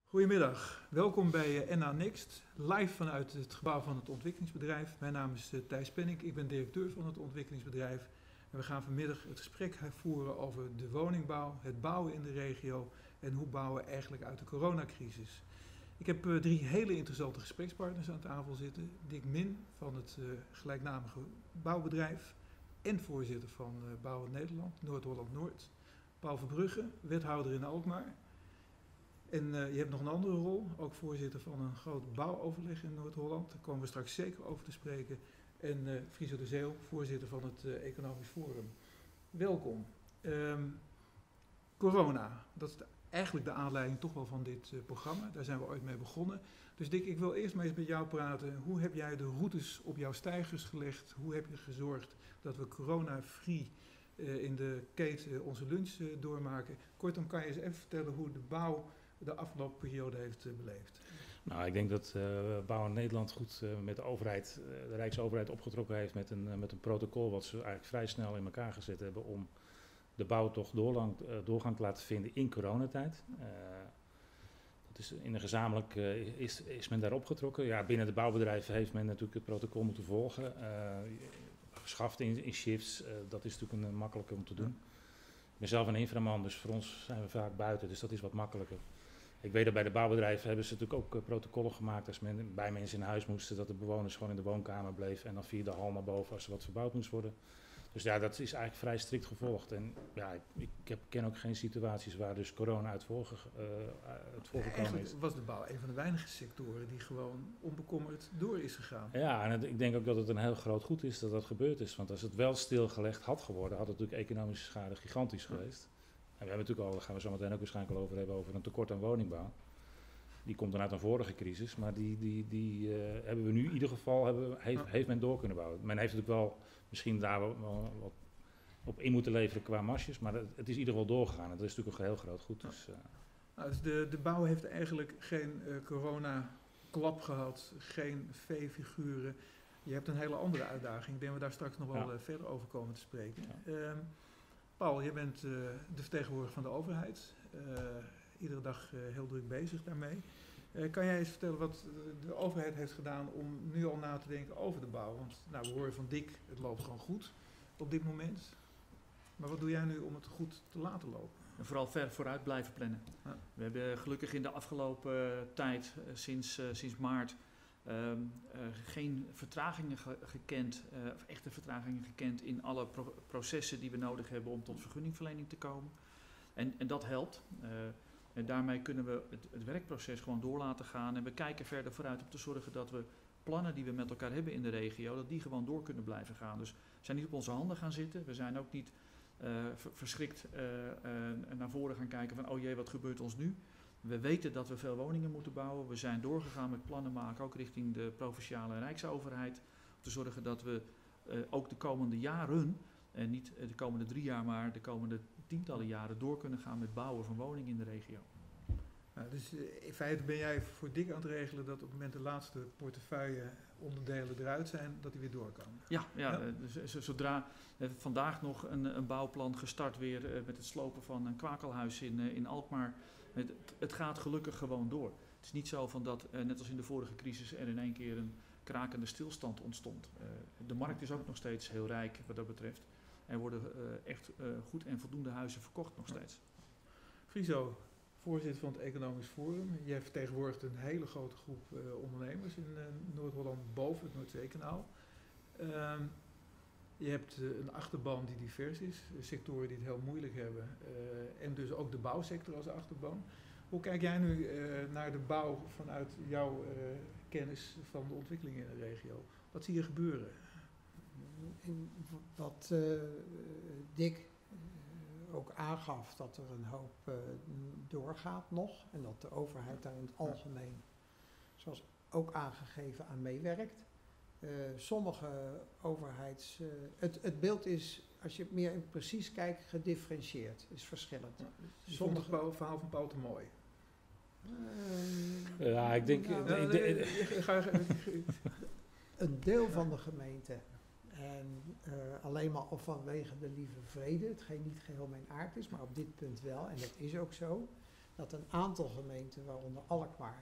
Goedemiddag, welkom bij NA Next, live vanuit het gebouw van het ontwikkelingsbedrijf. Mijn naam is Thijs Penninck, ik ben directeur van het ontwikkelingsbedrijf. En we gaan vanmiddag het gesprek voeren over de woningbouw, het bouwen in de regio en hoe bouwen eigenlijk uit de coronacrisis. Ik heb 3 hele interessante gesprekspartners aan tafel zitten. Dick Min van het gelijknamige bouwbedrijf en voorzitter van Bouwen Nederland, Noord-Holland-Noord. Paul Verbrugge, wethouder in Alkmaar. En je hebt nog een andere rol, ook voorzitter van een groot bouwoverleg in Noord-Holland. Daar komen we straks zeker over te spreken. En Friso de Zeeuw, voorzitter van het Economisch Forum. Welkom. Corona, dat is eigenlijk de aanleiding toch wel van dit programma. Daar zijn we ooit mee begonnen. Dus Dick, ik wil eerst maar eens met jou praten. Hoe heb jij de routes op jouw steigers gelegd? Hoe heb je gezorgd dat we corona-free in de keten onze lunch doormaken? Kortom, kan je eens even vertellen hoe de bouw de afgelopen periode heeft beleefd? Nou, ik denk dat Bouwen Nederland goed met de overheid, de Rijksoverheid opgetrokken heeft met een protocol wat ze eigenlijk vrij snel in elkaar gezet hebben om de bouw toch doorgang te laten vinden in coronatijd. Dat is in een gezamenlijk is men daar opgetrokken. Ja, binnen de bouwbedrijven heeft men natuurlijk het protocol moeten volgen. Geschaft in shifts, dat is natuurlijk een makkelijker om te doen. Ik ben zelf een inframan, dus voor ons zijn we vaak buiten, dus dat is wat makkelijker. Ik weet dat bij de bouwbedrijven hebben ze natuurlijk ook protocollen gemaakt als bij mensen in huis moesten, dat de bewoners gewoon in de woonkamer bleven en dan via de hal naar boven als er wat verbouwd moest worden. Dus ja, dat is eigenlijk vrij strikt gevolgd. En ja, ik ken ook geen situaties waar dus corona uit voorgekomen is. Was de bouw een van de weinige sectoren die gewoon onbekommerd door is gegaan. Ja, en ik denk ook dat het een heel groot goed is dat dat gebeurd is. Want als het wel stilgelegd had geworden, had het natuurlijk economische schade gigantisch geweest. En we hebben natuurlijk al, daar gaan we zo meteen ook waarschijnlijk al over hebben, over een tekort aan woningbouw. Die komt dan uit een vorige crisis, maar die hebben we nu in ieder geval, heeft men door kunnen bouwen. Men heeft natuurlijk wel misschien daar wel wat op in moeten leveren qua marges, maar het is in ieder geval doorgegaan. En dat is natuurlijk een heel groot goed. Dus, dus de bouw heeft eigenlijk geen corona-klap gehad, geen V-figuren. Je hebt een hele andere uitdaging. Ik denk dat we daar straks nog wel verder over komen te spreken. Ja. Paul, je bent de vertegenwoordiger van de overheid. Iedere dag heel druk bezig daarmee. Kan jij eens vertellen wat de overheid heeft gedaan om nu al na te denken over de bouw? Want nou, we horen van Dick, het loopt gewoon goed op dit moment. Maar wat doe jij nu om het goed te laten lopen? En vooral ver vooruit blijven plannen. Ja. We hebben gelukkig in de afgelopen tijd, sinds maart, geen vertragingen gekend, of echte vertragingen gekend in alle processen die we nodig hebben om tot vergunningverlening te komen. En dat helpt. En daarmee kunnen we het werkproces gewoon door laten gaan. En we kijken verder vooruit om te zorgen dat we plannen die we met elkaar hebben in de regio, dat die gewoon door kunnen blijven gaan. Dus we zijn niet op onze handen gaan zitten. We zijn ook niet verschrikt naar voren gaan kijken van oh jee, wat gebeurt ons nu? We weten dat we veel woningen moeten bouwen. We zijn doorgegaan met plannen maken, ook richting de provinciale en rijksoverheid. Om te zorgen dat we ook de komende jaren, en niet de komende 3 jaar, maar de komende tientallen jaren door kunnen gaan met bouwen van woningen in de regio. Nou, dus in feite ben jij voor Dick aan het regelen dat op het moment de laatste portefeuille onderdelen eruit zijn, dat die weer door kan. Ja. Dus zodra vandaag nog een bouwplan gestart weer met het slopen van een kwakelhuis in Alkmaar. Het gaat gelukkig gewoon door. Het is niet zo van dat, net als in de vorige crisis, er in één keer een krakende stilstand ontstond. De markt is ook nog steeds heel rijk wat dat betreft. Er worden echt goed en voldoende huizen verkocht nog steeds. Friso, voorzitter van het Economisch Forum. Jij vertegenwoordigt een hele grote groep ondernemers in Noord-Holland boven het Noordzeekanaal. Je hebt een achterban die divers is, sectoren die het heel moeilijk hebben en dus ook de bouwsector als achterban. Hoe kijk jij nu naar de bouw vanuit jouw kennis van de ontwikkeling in de regio? Wat zie je gebeuren? Wat Dick ook aangaf, dat er een hoop doorgaat nog en dat de overheid daar in het algemeen, zoals ook aangegeven, aan meewerkt. Sommige het beeld is, als je meer in precies kijkt, gedifferentieerd, is verschillend. Ja, sommige verhaal van Paul te mooi. Ja, ik denk... Een deel van de gemeente, en alleen maar of vanwege de lieve vrede, hetgeen niet geheel mijn aard is, maar op dit punt wel, en dat is ook zo, dat een aantal gemeenten, waaronder Alkmaar,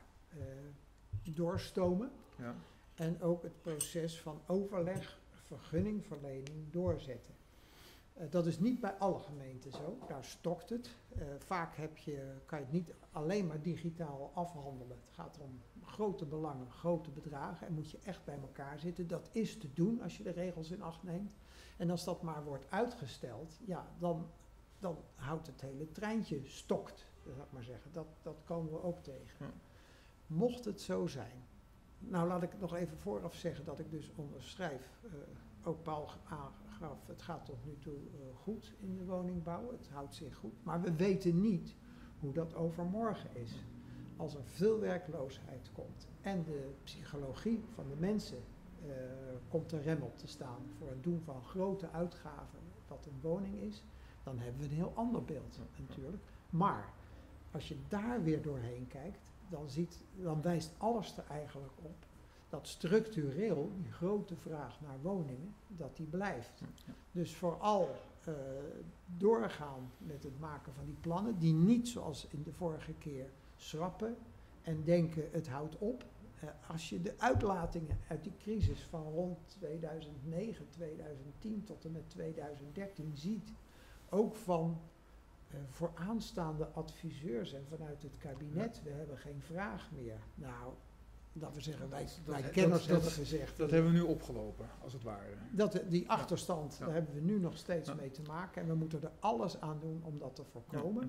doorstomen. Ja. En ook het proces van overleg, vergunningverlening doorzetten. Dat is niet bij alle gemeenten zo, daar stokt het. Vaak kan je het niet alleen maar digitaal afhandelen. Het gaat om grote belangen, grote bedragen en moet je echt bij elkaar zitten. Dat is te doen als je de regels in acht neemt. En als dat maar wordt uitgesteld, ja, dan houdt het hele treintje stokt, zou ik maar zeggen. Dat komen we ook tegen. Ja. Mocht het zo zijn, nou laat ik nog even vooraf zeggen dat ik dus onderschrijf, ook Paul aangaf, het gaat tot nu toe goed in de woningbouw, het houdt zich goed. Maar we weten niet hoe dat overmorgen is. Als er veel werkloosheid komt en de psychologie van de mensen komt er rem op te staan voor het doen van grote uitgaven, wat een woning is, dan hebben we een heel ander beeld natuurlijk. Maar als je daar weer doorheen kijkt, dan wijst alles er eigenlijk op dat structureel die grote vraag naar woningen, dat die blijft. Ja. Dus vooral doorgaan met het maken van die plannen, die niet zoals in de vorige keer schrappen en denken het houdt op. Als je de uitlatingen uit die crisis van rond 2009, 2010 tot en met 2013 ziet, ook van vooraanstaande adviseurs en vanuit het kabinet, we hebben geen vraag meer. Nou, dat we zeggen, wij kenners hebben gezegd. Dat hebben we nu opgelopen, als het ware. Die achterstand, Ja. daar hebben we nu nog steeds Ja. mee te maken en we moeten er alles aan doen om dat te voorkomen.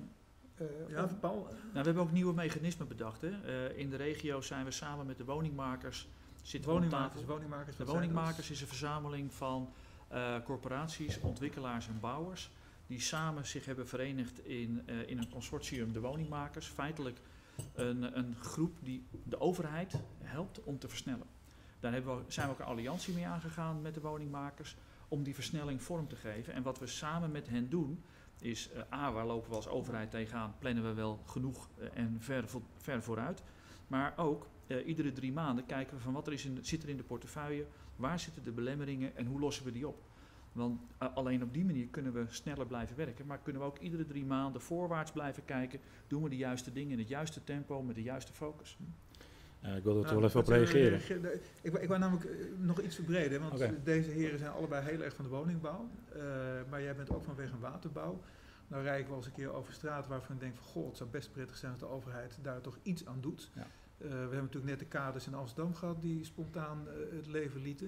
Paul? Nou, we hebben ook nieuwe mechanismen bedacht. Hè. In de regio zijn we samen met de woningmakers zitten we op tafel. Woningmakers, De wat zijn woningmakers is een verzameling van corporaties, ontwikkelaars en bouwers die samen zich hebben verenigd in een consortium, de woningmakers. Feitelijk een groep die de overheid helpt om te versnellen. Daar zijn we ook een alliantie mee aangegaan met de woningmakers om die versnelling vorm te geven. En wat we samen met hen doen is, waar lopen we als overheid tegenaan, plannen we wel genoeg en ver vooruit. Maar ook iedere 3 maanden kijken we van wat zit er in de portefeuille, waar zitten de belemmeringen en hoe lossen we die op. Want alleen op die manier kunnen we sneller blijven werken, maar kunnen we ook iedere 3 maanden voorwaarts blijven kijken, doen we de juiste dingen in het juiste tempo met de juiste focus. Ik wil er wel even op reageren. Ik wou namelijk nog iets verbreden, want Oké. deze heren zijn allebei heel erg van de woningbouw. Maar jij bent ook van weg- en waterbouw. Nou rijd ik wel eens een keer over straat waarvan ik denk van goh, het zou best prettig zijn als de overheid daar toch iets aan doet. Ja. We hebben natuurlijk net de kaders in Amsterdam gehad die spontaan het leven lieten.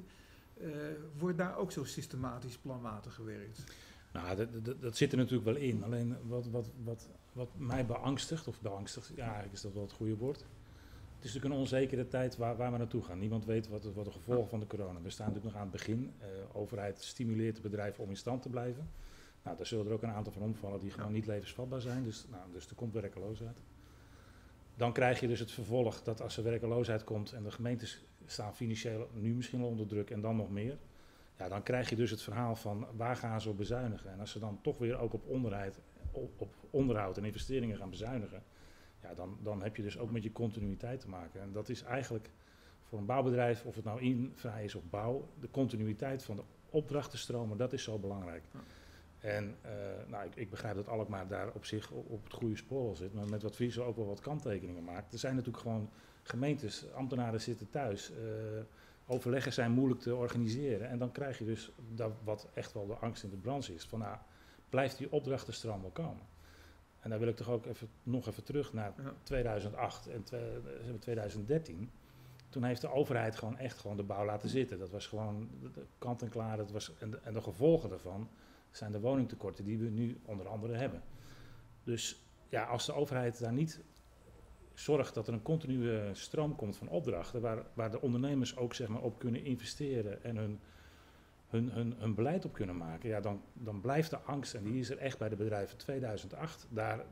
Wordt daar ook zo systematisch planmatig gewerkt? Nou, dat zit er natuurlijk wel in. Alleen wat mij beangstigt, ja, eigenlijk is dat wel het goede woord. Het is natuurlijk een onzekere tijd waar we naartoe gaan. Niemand weet wat de gevolgen van de corona. We staan natuurlijk nog aan het begin. Overheid stimuleert de bedrijven om in stand te blijven. Nou, daar zullen er ook een aantal van omvallen die gewoon niet levensvatbaar zijn. Dus er komt werkeloosheid. Dan krijg je dus het vervolg dat als er werkeloosheid komt en de gemeentes staan financieel nu misschien al onder druk en dan nog meer. Ja, dan krijg je dus het verhaal van waar gaan ze op bezuinigen. En als ze dan toch weer ook op onderhoud en investeringen gaan bezuinigen. Ja, dan heb je dus ook met je continuïteit te maken. En dat is eigenlijk voor een bouwbedrijf, of het nou infra is of bouw, de continuïteit van de opdrachtenstromen, dat is zo belangrijk. Ja. En ik begrijp dat Alkmaar daar op zich op het goede spoor wel zit, maar met wat Friese ook wel wat kanttekeningen maakt. Er zijn natuurlijk gewoon gemeentes, ambtenaren zitten thuis, overleggen zijn moeilijk te organiseren. En dan krijg je dus dat wat echt wel de angst in de branche is, van blijft die opdrachtenstroom wel komen? En daar wil ik toch ook nog even terug naar 2008 en 2013. Toen heeft de overheid gewoon de bouw laten zitten. Dat was gewoon kant en klaar. En de gevolgen daarvan zijn de woningtekorten die we nu onder andere hebben. Dus ja, als de overheid daar niet zorgt dat er een continue stroom komt van opdrachten, waar de ondernemers ook zeg maar op kunnen investeren en hun beleid op kunnen maken, ja, dan blijft de angst, en die is er echt bij de bedrijven 2008,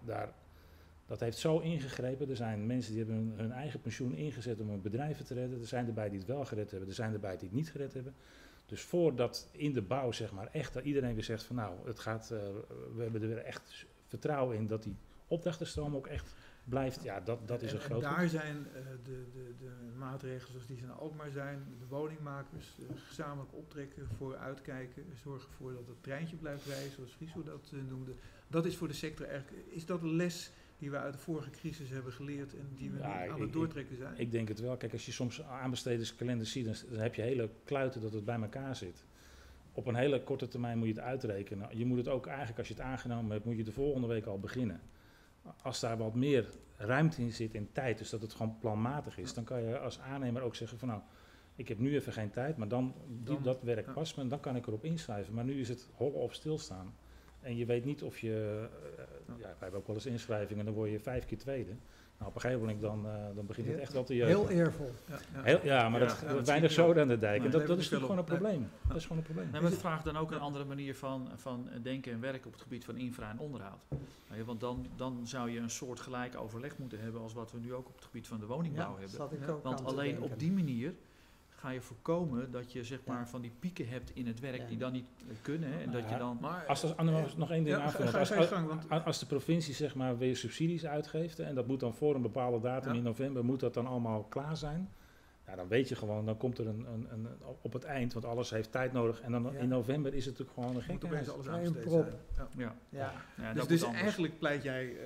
dat heeft zo ingegrepen. Er zijn mensen die hebben hun eigen pensioen ingezet om hun bedrijven te redden. Er zijn erbij die het wel gered hebben, er zijn erbij die het niet gered hebben. Dus voordat in de bouw zeg maar echt dat iedereen weer zegt van nou, we hebben er weer echt vertrouwen in dat die opdrachtenstroom ook echt blijft. Ja, dat is een groot. En daar zijn de maatregelen zoals die in Alkmaar zijn, de woningmakers gezamenlijk optrekken, vooruitkijken, zorgen ervoor dat het treintje blijft rijden, zoals Friso dat noemde. Dat is voor de sector eigenlijk, is dat een les die we uit de vorige crisis hebben geleerd en die we nu Ja, aan het doortrekken zijn? Ik denk het wel. Kijk, als je soms aanbestedingskalenders ziet, dan heb je hele kluiten dat het bij elkaar zit. Op een hele korte termijn moet je het uitrekenen. Je moet het ook eigenlijk, als je het aangenomen hebt, moet je de volgende week al beginnen. Als daar wat meer ruimte in zit in tijd, dus dat het gewoon planmatig is, dan kan je als aannemer ook zeggen van nou, ik heb nu even geen tijd, maar dat werk past me en dan kan ik erop inschrijven. Maar nu is het hollen of stilstaan. En je weet niet of je, wij hebben ook wel eens inschrijvingen en dan word je 5 keer tweede. Nou, op een gegeven moment dan begint het echt wel te jeuken. Heel eervol. Maar dat dat weinig zie je zoden aan de dijk. Nee, En dat dat is natuurlijk gewoon een probleem. Dat is gewoon een probleem. Nee, maar het vraagt dan ook een andere manier van denken en werken op het gebied van infra en onderhoud. Want dan zou je een soort gelijk overleg moeten hebben als wat we nu ook op het gebied van de woningbouw hebben. Zat ik ook Want aan te alleen denken. op die manier ga je voorkomen dat je zeg maar van die pieken hebt in het werk die dan niet kunnen. Hè, en dat je dan... Maar, Nog één ding aanvullen. ga je gang, want Als de provincie zeg maar weer subsidies uitgeeft en dat moet dan voor een bepaalde datum in november, moet dat dan allemaal klaar zijn. Ja, dan weet je gewoon, dan komt er een op het eind, want alles heeft tijd nodig. En dan in november is het natuurlijk gewoon een moet opeens gekheid. alles Een aanbesteed prop. zijn. Ja. dat Dus moet anders. eigenlijk pleit jij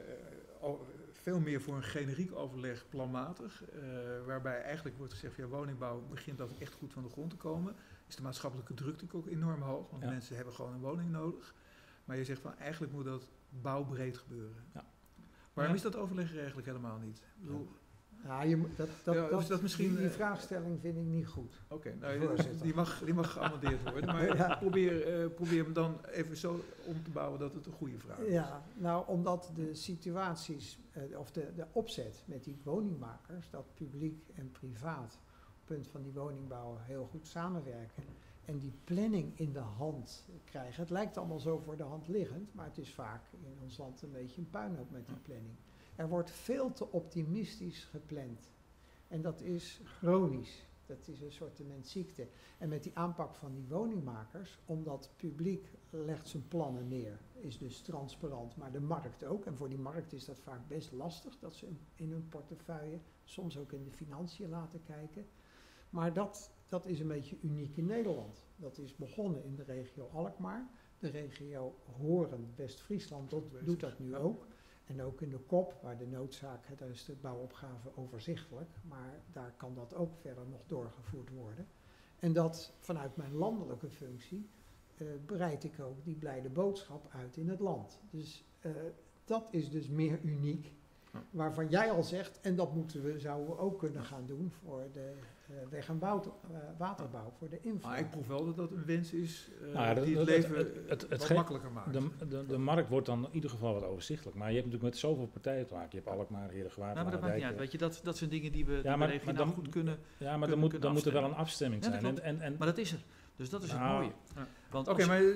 veel meer voor een generiek overleg planmatig, waarbij eigenlijk wordt gezegd, ja, woningbouw begint dat echt goed van de grond te komen. Is de maatschappelijke druk natuurlijk ook enorm hoog, want mensen hebben gewoon een woning nodig. Maar je zegt van, eigenlijk moet dat bouwbreed gebeuren. Ja. Waarom is dat overleg er eigenlijk helemaal niet? Ik bedoel, Ja, je moet- is dat misschien, die vraagstelling vind ik niet goed. Oké, Voorzitter. die mag geamendeerd worden, maar Ja. probeer hem dan even zo om te bouwen dat het een goede vraag is. Ja, nou omdat de situaties, of de opzet met die woningmakers, dat publiek en privaat op het punt van die woningbouw heel goed samenwerken en die planning in de hand krijgen. Het lijkt allemaal zo voor de hand liggend, maar het is vaak in ons land een beetje een puinhoop met die planning. Er wordt veel te optimistisch gepland en dat is chronisch. Dat is een soort ziekte. En met die aanpak van die woningmakers, omdat het publiek legt zijn plannen neer, is dus transparant, maar de markt ook. En voor die markt is dat vaak best lastig, dat ze in hun portefeuille, soms ook in de financiën laten kijken. Maar dat is een beetje uniek in Nederland. Dat is begonnen in de regio Alkmaar. De regio Horen, West-Friesland, doet dat nu ook. En ook in de kop, waar de noodzaak, daar is de bouwopgave overzichtelijk, maar daar kan dat ook verder nog doorgevoerd worden. En dat vanuit mijn landelijke functie bereid ik ook die blijde boodschap uit in het land. Dus dat is dus meer uniek, waarvan jij al zegt, en dat zouden we ook kunnen gaan doen voor de weg- en waterbouw, voor de infra. Maar ik proef wel dat dat een wens is het die het leven wat makkelijker maakt. De markt wordt dan in ieder geval wat overzichtelijk. Maar je hebt natuurlijk met zoveel partijen te maken. Je hebt Alkmaar, Heerlijkgewaard, Nou, maar dat maakt niet uit. Weet je, dat zijn dingen die we maar regionaal goed kunnen. Ja, maar kunnen dan moet er wel een afstemmen. afstemming Ja, dat zijn. klopt. Maar dat is er. Dus dat is het mooie. Want Oké, als- maar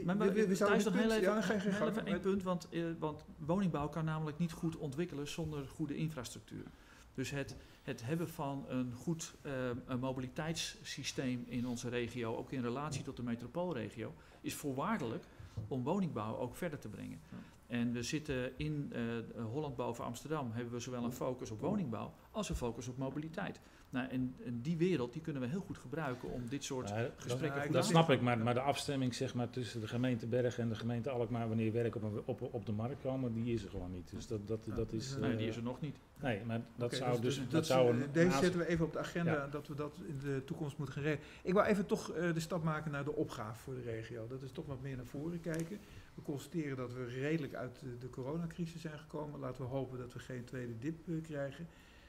we zouden nog heel even, geen heel gang. even één punt, want woningbouw kan namelijk niet goed ontwikkelen zonder goede infrastructuur. Dus het hebben van een goed een mobiliteitssysteem in onze regio, ook in relatie tot de metropoolregio, is voorwaardelijk om woningbouw ook verder te brengen. Ja. En we zitten in Holland boven Amsterdam, hebben we zowel een focus op woningbouw als een focus op mobiliteit. Nou, en die wereld die kunnen we heel goed gebruiken om dit soort gesprekken goed Dat aan snap te ik, maar de afstemming zeg maar, tussen de gemeente Bergen en de gemeente Alkmaar, wanneer werken op de markt komen, die is er gewoon niet. Dus dat is... Nee, die is er nog niet. Nee, maar dat Oké, zou dus... deze naast- zetten we even op de agenda, Ja. dat we dat in de toekomst moeten gaan regelen. Ik wou even toch de stap maken naar de opgave voor de regio. Dat is toch wat meer naar voren kijken. We constateren dat we redelijk uit de coronacrisis zijn gekomen. Laten we hopen dat we geen tweede dip krijgen.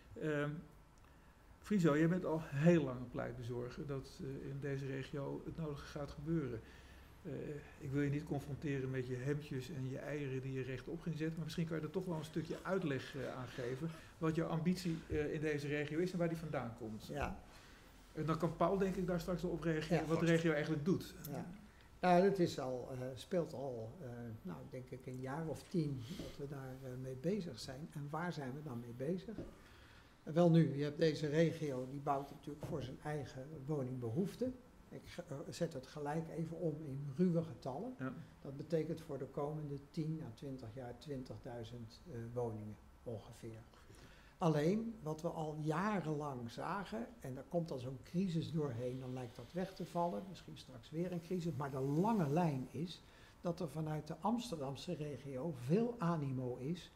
Friso, jij bent al heel lang een pleitbezorger dat in deze regio het nodige gaat gebeuren. Ik wil je niet confronteren met je hemdjes en je eieren die je rechtop ging zetten, maar misschien kan je er toch wel een stukje uitleg aan geven wat jouw ambitie in deze regio is en waar die vandaan komt. Ja. En dan kan Paul denk ik daar straks wel op reageren wat de regio eigenlijk doet. Ja. Nou, het is speelt al, denk ik een jaar of 10 dat we daar mee bezig zijn. En waar zijn we dan mee bezig? Wel nu, je hebt deze regio, die bouwt natuurlijk voor zijn eigen woningbehoeften. Ik zet het gelijk even om in ruwe getallen. Ja. Dat betekent voor de komende 10 à 20 jaar 20.000 woningen ongeveer. Alleen, wat we al jarenlang zagen, en daar komt dan zo'n crisis doorheen, dan lijkt dat weg te vallen, misschien straks weer een crisis, maar de lange lijn is dat er vanuit de Amsterdamse regio veel animo is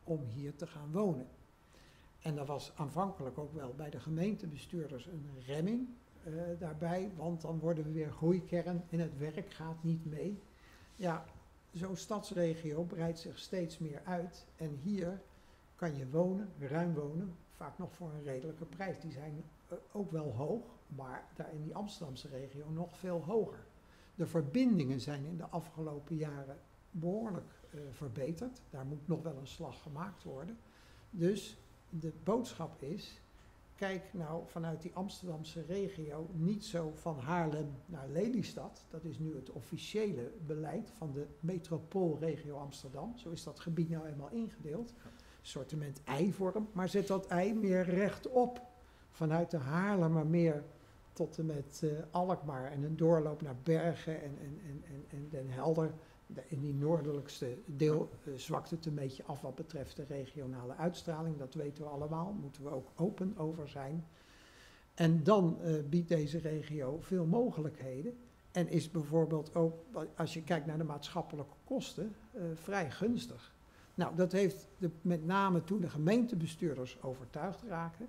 om hier te gaan wonen. En er was aanvankelijk ook wel bij de gemeentebestuurders een remming daarbij, want dan worden we weer groeikern en het werk gaat niet mee. Ja, zo'n stadsregio breidt zich steeds meer uit en hier kan je wonen, ruim wonen, vaak nog voor een redelijke prijs. Die zijn ook wel hoog, maar daar in die Amsterdamse regio nog veel hoger. De verbindingen zijn in de afgelopen jaren behoorlijk verbeterd. Daar moet nog wel een slag gemaakt worden. Dus de boodschap is, kijk nou vanuit die Amsterdamse regio niet zo van Haarlem naar Lelystad. Dat is nu het officiële beleid van de metropoolregio Amsterdam. Zo is dat gebied nou eenmaal ingedeeld. Sortiment ei-vorm, maar zet dat ei meer rechtop. Vanuit de Haarlemmermeer tot en met Alkmaar en een doorloop naar Bergen en Den Helder. In die noordelijkste deel zwakt het een beetje af wat betreft de regionale uitstraling. Dat weten we allemaal, daar moeten we ook open over zijn. En dan biedt deze regio veel mogelijkheden. En is bijvoorbeeld ook, als je kijkt naar de maatschappelijke kosten, vrij gunstig. Nou, dat heeft met name toen de gemeentebestuurders overtuigd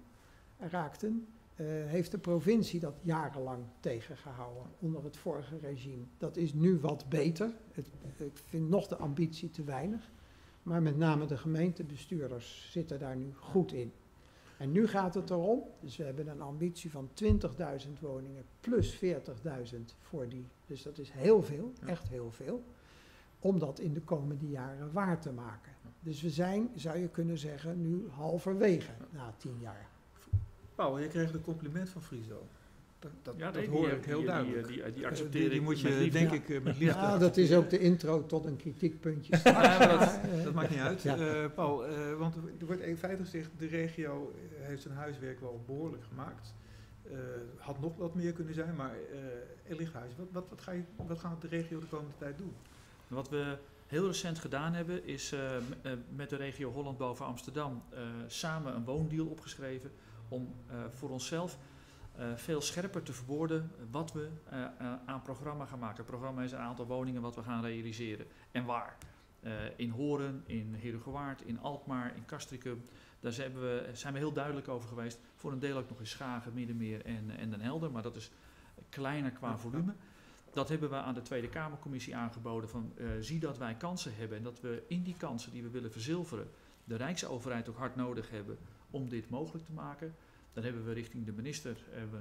raakten, heeft de provincie dat jarenlang tegengehouden onder het vorige regime. Dat is nu wat beter. Ik vind nog de ambitie te weinig. Maar met name de gemeentebestuurders zitten daar nu goed in. En nu gaat het erom, dus we hebben een ambitie van 20.000 woningen plus 40.000 voor die. Dus dat is heel veel, echt heel veel. Om dat in de komende jaren waar te maken. Dus we zijn, zou je kunnen zeggen, nu halverwege na 10 jaar. Paul, je kreeg een compliment van Friso. Dat nee, hoor ik heel duidelijk. Die accepteer die ik moet met je, liefde. denk ik, met liefde. Ja, dat is ook de intro tot een kritiekpuntje. Ja, maar dat maakt niet uit. Ja. Paul, want er wordt in feite gezegd, de regio heeft zijn huiswerk wel behoorlijk gemaakt. Had nog wat meer kunnen zijn, maar er ligt huis. Wat gaat de regio de komende tijd doen? Wat we heel recent gedaan hebben, is met de regio Holland boven Amsterdam samen een woondeal opgeschreven om voor onszelf veel scherper te verwoorden wat we aan programma gaan maken. Het programma is een aantal woningen wat we gaan realiseren. En waar? In Horen, in Herugewaard, in Alkmaar, in Castricum. Daar zijn we heel duidelijk over geweest. Voor een deel ook nog in Schagen, Middenmeer en Den Helder. Maar dat is kleiner qua volume. Dat hebben we aan de Tweede Kamercommissie aangeboden. Zie dat wij kansen hebben en dat we in die kansen die we willen verzilveren de Rijksoverheid ook hard nodig hebben om dit mogelijk te maken. Dan hebben we richting de minister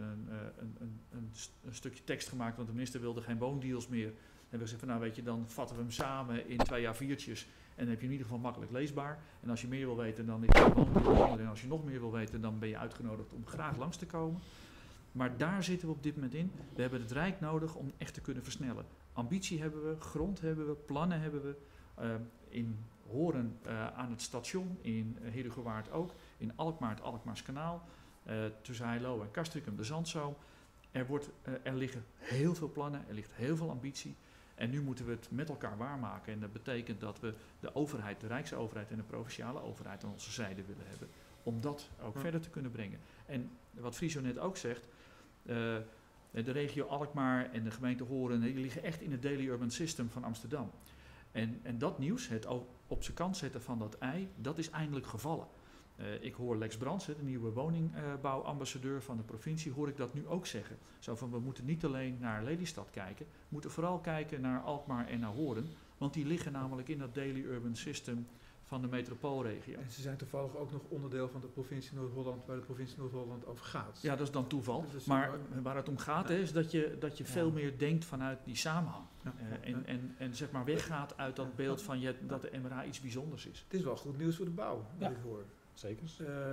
een stukje tekst gemaakt, want de minister wilde geen woondeals meer. En we hebben gezegd van nou weet je, dan vatten we hem samen in 2 A4'tjes en dan heb je in ieder geval makkelijk leesbaar. En als je meer wil weten, dan is het woondeal. En als je nog meer wil weten, dan ben je uitgenodigd om graag langs te komen. Maar daar zitten we op dit moment in. We hebben het Rijk nodig om echt te kunnen versnellen. Ambitie hebben we, grond hebben we, plannen hebben we. In Horen aan het station, in Herugewaard ook. In Alkmaar het Alkmaars kanaal. Tussen Heilo en Castricum de Zandzoom. Er liggen heel veel plannen, er ligt heel veel ambitie. En nu moeten we het met elkaar waarmaken. En dat betekent dat we de overheid, de Rijksoverheid en de provinciale overheid aan onze zijde willen hebben. Om dat ook verder te kunnen brengen. En wat Friso net ook zegt, de regio Alkmaar en de gemeente Horen, die liggen echt in het Daily Urban System van Amsterdam. En dat nieuws, het op zijn kant zetten van dat ei, dat is eindelijk gevallen. Ik hoor Lex Brands, de nieuwe woningbouwambassadeur van de provincie, hoor ik dat nu ook zeggen. Zo van, we moeten niet alleen naar Lelystad kijken, we moeten vooral kijken naar Alkmaar en naar Horen. Want die liggen namelijk in dat Daily Urban System van de metropoolregio. En ze zijn toevallig ook nog onderdeel van de provincie Noord-Holland, waar de provincie Noord-Holland over gaat. Ja, dat is dan toeval. Dus maar waar het om gaat is dat je veel meer denkt vanuit die samenhang. Ja. En zeg maar weggaat uit dat beeld van dat de MRA iets bijzonders is. Het is wel goed nieuws voor de bouw, wat ik hoor. Zeker.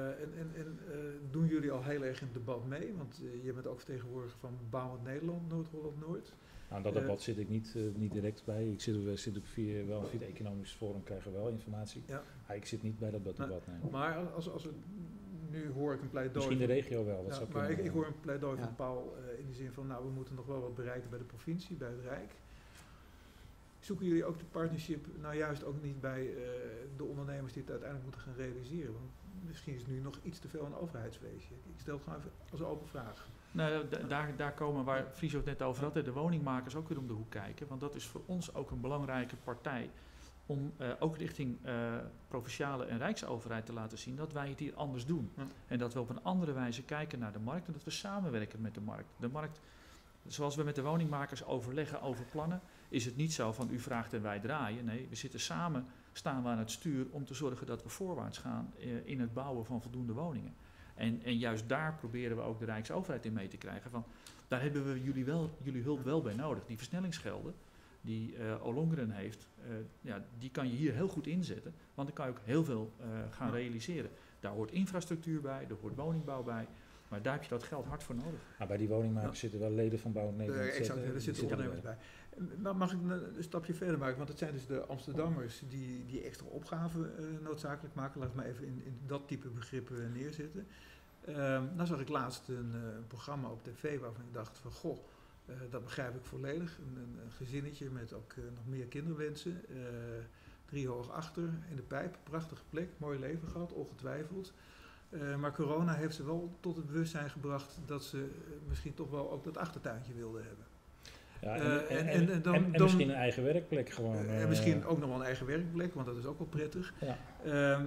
Doen jullie al heel erg in het debat mee? Want je bent ook vertegenwoordiger van Bouwend Nederland, Noord-Holland-Noord. Nou, dat debat zit ik niet direct bij. Ik zit via het Economisch Forum, krijgen we wel informatie. Ja. Maar ik zit niet bij dat debat. Nee. Maar als we, nu hoor ik een pleidooi... Misschien de regio wel. Dat zou maar ik hoor een pleidooi van Paul in de zin van, nou, we moeten nog wel wat bereiken bij de provincie, bij het Rijk. Zoeken jullie ook de partnership, nou juist ook niet bij de ondernemers die het uiteindelijk moeten gaan realiseren? Want misschien is het nu nog iets te veel een overheidsweesje. Ik stel het gewoon even als een open vraag. Nou, daar komen waar Friso het net over had, de woningmakers ook weer om de hoek kijken. Want dat is voor ons ook een belangrijke partij om ook richting provinciale en rijksoverheid te laten zien dat wij het hier anders doen. Ja. En dat we op een andere wijze kijken naar de markt en dat we samenwerken met de markt. De markt, zoals we met de woningmakers overleggen over plannen, is het niet zo van u vraagt en wij draaien. Nee, we zitten samen, staan we aan het stuur om te zorgen dat we voorwaarts gaan in het bouwen van voldoende woningen. En juist daar proberen we ook de Rijksoverheid in mee te krijgen. Van, daar hebben we jullie hulp wel bij nodig. Die versnellingsgelden die Ollongren heeft, die kan je hier heel goed inzetten. Want dan kan je ook heel veel gaan realiseren. Daar hoort infrastructuur bij, daar hoort woningbouw bij. Maar daar heb je dat geld hard voor nodig. Maar bij die woningmakers zitten wel leden van Bouw Nederland. Exact, er zitten ondernemers bij. Maar mag ik een stapje verder maken? Want het zijn dus de Amsterdammers die extra opgaven noodzakelijk maken. Laat ik maar even in dat type begrippen neerzetten. Nou zag ik laatst een programma op tv waarvan ik dacht van goh, dat begrijp ik volledig. Een gezinnetje met ook nog meer kinderwensen. 3 hoog achter in de pijp, prachtige plek, mooi leven gehad, ongetwijfeld. Maar corona heeft ze wel tot het bewustzijn gebracht dat ze misschien toch wel ook dat achtertuintje wilden hebben. Ja, en misschien een eigen werkplek gewoon. En misschien ook nog wel een eigen werkplek, want dat is ook wel prettig. Ja.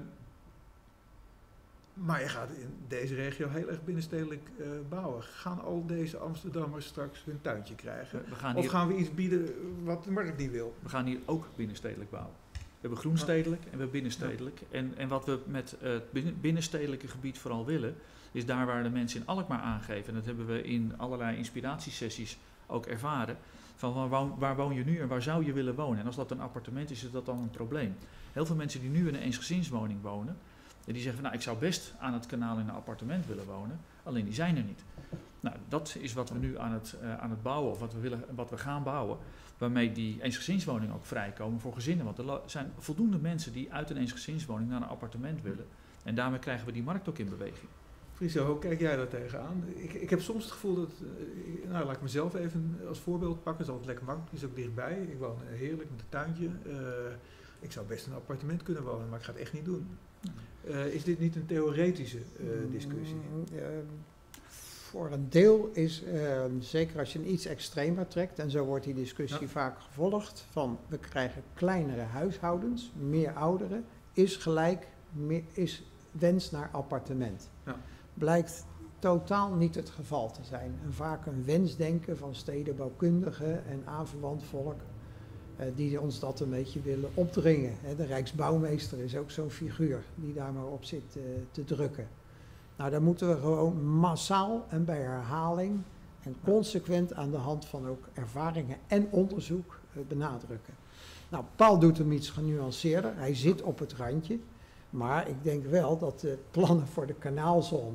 Maar je gaat in deze regio heel erg binnenstedelijk bouwen. Gaan al deze Amsterdammers straks hun tuintje krijgen? Gaan we iets bieden wat de markt niet wil? We gaan hier ook binnenstedelijk bouwen. We hebben groenstedelijk en we hebben binnenstedelijk. Ja. En wat we met het binnenstedelijke gebied vooral willen, is daar waar de mensen in Alkmaar aangeven, en dat hebben we in allerlei inspiratiesessies ook ervaren, van waar woon je nu en waar zou je willen wonen? En als dat een appartement is dat dan een probleem. Heel veel mensen die nu in een eensgezinswoning wonen, en die zeggen van, nou, ik zou best aan het kanaal in een appartement willen wonen, alleen die zijn er niet. Nou, dat is wat we nu aan het bouwen, of wat we gaan bouwen, waarmee die eensgezinswoningen ook vrijkomen voor gezinnen. Want er zijn voldoende mensen die uit een eensgezinswoning naar een appartement willen. En daarmee krijgen we die markt ook in beweging. Friso, hoe kijk jij daar tegenaan? Ik heb soms het gevoel dat, laat ik mezelf even als voorbeeld pakken, is altijd lekker makkelijk, is ook dichtbij. Ik woon heerlijk met een tuintje. Ik zou best in een appartement kunnen wonen, maar ik ga het echt niet doen. Is dit niet een theoretische discussie? Voor een deel is, zeker als je een iets extremer trekt, en zo wordt die discussie vaak gevolgd, van we krijgen kleinere huishoudens, meer ouderen, is wens naar appartement. Ja. Blijkt totaal niet het geval te zijn. En vaak een wensdenken van stedenbouwkundigen en aanverwant volk die ons dat een beetje willen opdringen. De Rijksbouwmeester is ook zo'n figuur die daar maar op zit te drukken. Nou, daar moeten we gewoon massaal en bij herhaling en consequent aan de hand van ook ervaringen en onderzoek benadrukken. Nou, Paul doet hem iets genuanceerder. Hij zit op het randje. Maar ik denk wel dat de plannen voor de kanaalzone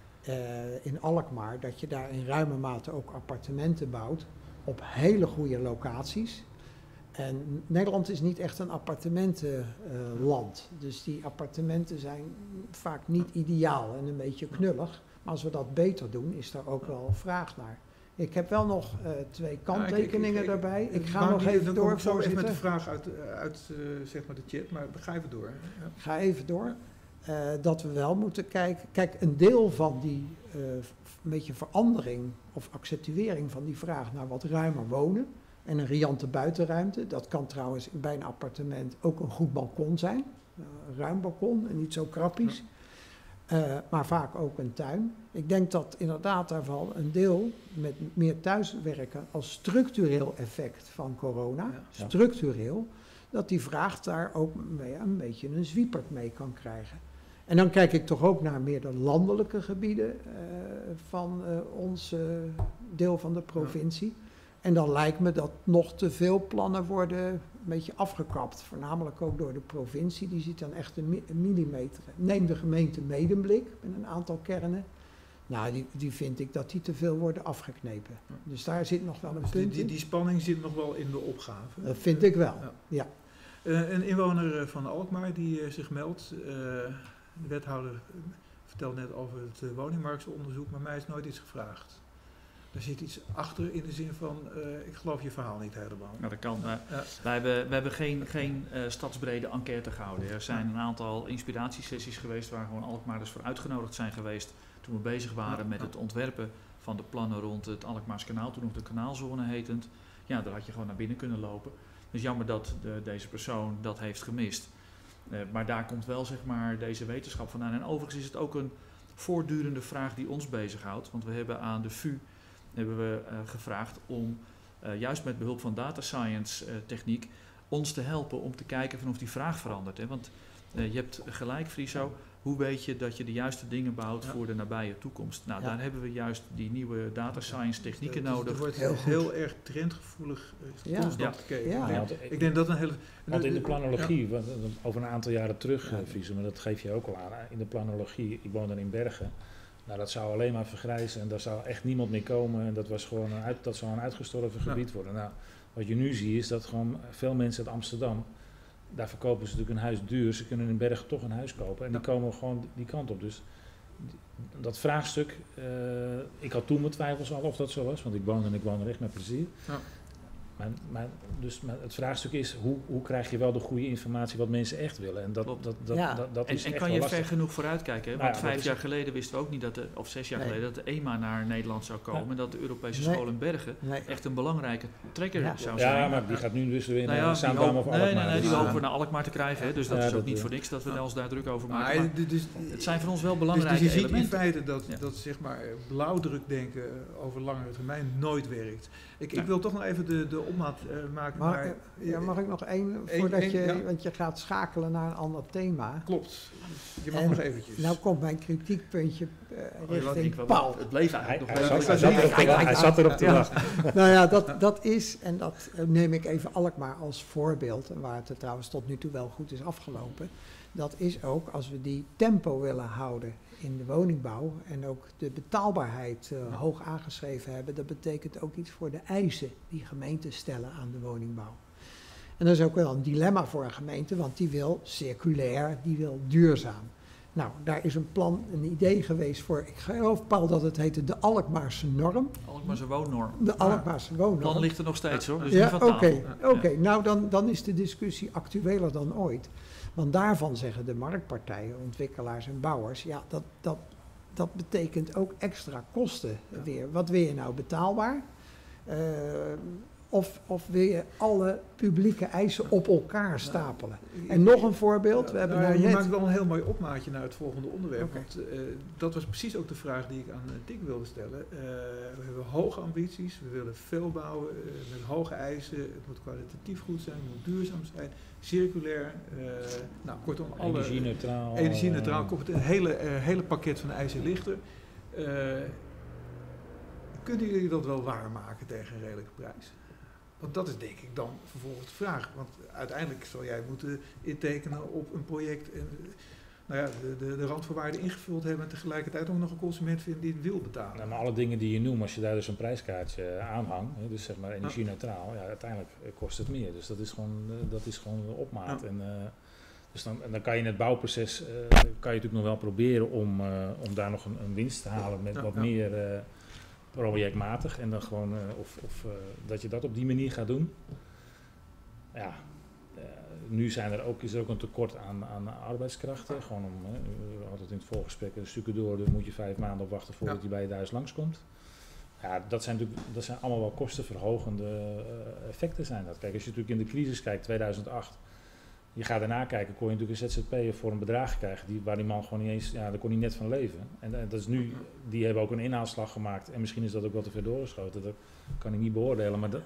in Alkmaar, dat je daar in ruime mate ook appartementen bouwt op hele goede locaties. En Nederland is niet echt een appartementenland. Dus die appartementen zijn vaak niet ideaal en een beetje knullig. Maar als we dat beter doen, is daar ook wel vraag naar. Ik heb wel nog 2 kanttekeningen daarbij. Ik ga nog even door, voorzitter. Even met de vraag uit zeg maar de chat, maar ga even door. Ja. Ga even door. Dat we wel moeten kijken. Kijk, een deel van die een beetje verandering of accentuering van die vraag naar wat ruimer wonen en een riante buitenruimte. Dat kan trouwens bij een appartement ook een goed balkon zijn. Een ruim balkon en niet zo krappies. Maar vaak ook een tuin. Ik denk dat inderdaad daarvan een deel met meer thuiswerken als structureel effect van corona, structureel, dat die vraag daar ook een beetje een zwiepert mee kan krijgen. En dan kijk ik toch ook naar meer de landelijke gebieden van ons deel van de provincie. En dan lijkt me dat nog te veel plannen worden een beetje afgekapt. Voornamelijk ook door de provincie. Die ziet dan echt een millimeter. Neem de gemeente Medemblik met een aantal kernen. Nou, die vind ik dat die te veel worden afgeknepen. Dus daar zit nog wel een punt in. Die spanning zit nog wel in de opgave. Dat vind ik wel, ja. Een inwoner van Alkmaar die zich meldt. De wethouder vertelt net over het woningmarktonderzoek, maar mij is nooit iets gevraagd. Er zit iets achter in de zin van, ik geloof je verhaal niet helemaal. Nou, dat kan. We hebben geen stadsbrede enquête gehouden. Er zijn een aantal inspiratiesessies geweest waar gewoon Alkmaarders voor uitgenodigd zijn geweest toen we bezig waren met het ontwerpen van de plannen rond het Alkmaars kanaal, toen nog de kanaalzone hetend. Ja, daar had je gewoon naar binnen kunnen lopen. Het is jammer dat deze persoon dat heeft gemist. Maar daar komt wel zeg maar deze wetenschap vandaan. En overigens is het ook een voortdurende vraag die ons bezighoudt. Want we hebben aan de VU gevraagd om juist met behulp van data science techniek ons te helpen om te kijken of die vraag verandert. Hè? Want je hebt gelijk, Friso. Hoe weet je dat je de juiste dingen bouwt voor de nabije toekomst? Nou, daar hebben we juist die nieuwe data science technieken nodig. Het wordt heel erg trendgevoelig constant gekeken. Ja. Ik denk dat een hele... Want in de planologie, over een aantal jaren terug, Friso, maar dat geef je ook al aan. In de planologie, ik woon dan in Bergen. Nou, dat zou alleen maar vergrijzen en daar zou echt niemand meer komen. En dat was gewoon dat zou een uitgestorven gebied worden. Nou, wat je nu ziet is dat gewoon veel mensen uit Amsterdam, daar verkopen ze natuurlijk een huis duur. Ze kunnen in Bergen toch een huis kopen en die komen gewoon die kant op. Dus dat vraagstuk, ik had toen mijn twijfels al of dat zo was, want ik woon er echt met plezier. Ja. Maar het vraagstuk is, hoe krijg je wel de goede informatie wat mensen echt willen? En dat is echt en kan je ver genoeg vooruitkijken? Hè? Want 5 jaar geleden wisten we ook niet of 6 jaar geleden, dat de EMA naar Nederland zou komen. En dat de Europese school in Bergen echt een belangrijke trekker zou zijn. Ja, maar die gaat nu dus weer naar Zaandam of Alkmaar. Nee, die hopen we naar Alkmaar te krijgen. Hè? Dus dat is ook niet voor niks dat we ons daar druk over maken. Maar het zijn voor ons wel belangrijke elementen. Dus je ziet in feite dat zeg maar blauwdruk denken over langere termijn nooit werkt. Ik wil toch nog even de opmaat maken. Mag ik nog één, want je gaat schakelen naar een ander thema. Klopt, je mag nog eventjes. Nou komt mijn kritiekpuntje richting Paul. Het bleef eigenlijk nog hij zat erop te wachten. Nou ja, dat is, en dat neem ik even Alkmaar als voorbeeld, en waar het trouwens tot nu toe wel goed is afgelopen. Dat is ook, als we die tempo willen houden in de woningbouw en ook de betaalbaarheid hoog aangeschreven hebben, dat betekent ook iets voor de eisen die gemeenten stellen aan de woningbouw. En dat is ook wel een dilemma voor een gemeente, want die wil circulair, die wil duurzaam. Nou, daar is een idee geweest voor, ik geloof Paul dat het heette de Alkmaarse norm. Alkmaarse woonnorm. De Alkmaarse woonnorm. Dan ligt er nog steeds hoor, dus ja, niet van tafel. Oké. Nou dan is de discussie actueler dan ooit. Want daarvan zeggen de marktpartijen, ontwikkelaars en bouwers, ja, dat betekent ook extra kosten weer. Wat wil je nou, betaalbaar? Of wil je alle publieke eisen op elkaar stapelen? En nog een voorbeeld. We hebben je maakt wel een heel mooi opmaatje naar het volgende onderwerp. Okay. Want dat was precies ook de vraag die ik aan Dick wilde stellen. We hebben hoge ambities, we willen veel bouwen met hoge eisen. Het moet kwalitatief goed zijn, het moet duurzaam zijn, circulair. Kortom, energie-neutraal. Komt het hele pakket van eisen lichter. Kunnen jullie dat wel waarmaken tegen een redelijke prijs? Want dat is denk ik dan vervolgens de vraag. Want uiteindelijk zal jij moeten intekenen op een project en de randvoorwaarden ingevuld hebben en tegelijkertijd ook nog een consument vinden die het wil betalen. Nou, maar alle dingen die je noemt, als je daar dus een prijskaartje aanhangt, dus zeg maar energie-neutraal, uiteindelijk kost het meer. Dus dat is gewoon de opmaat. Ja. En dan kan je in het bouwproces kan je natuurlijk nog wel proberen om daar nog een winst te halen met wat meer projectmatig en dan gewoon dat je dat op die manier gaat doen. Ja, nu is er ook een tekort aan arbeidskrachten. Gewoon we hadden het in het voorgesprek een stukje door, dan moet je 5 maanden op wachten voordat je bij je thuis langskomt. Ja, dat zijn allemaal wel kostenverhogende effecten zijn dat. Kijk, als je natuurlijk in de crisis kijkt, 2008, je gaat daarna kijken, kon je natuurlijk een ZZP'er voor een bedrag krijgen waar die man gewoon niet eens, daar kon hij net van leven. En dat is nu, die hebben ook een inhaalslag gemaakt en misschien is dat ook wel te ver doorgeschoten, dat kan ik niet beoordelen, maar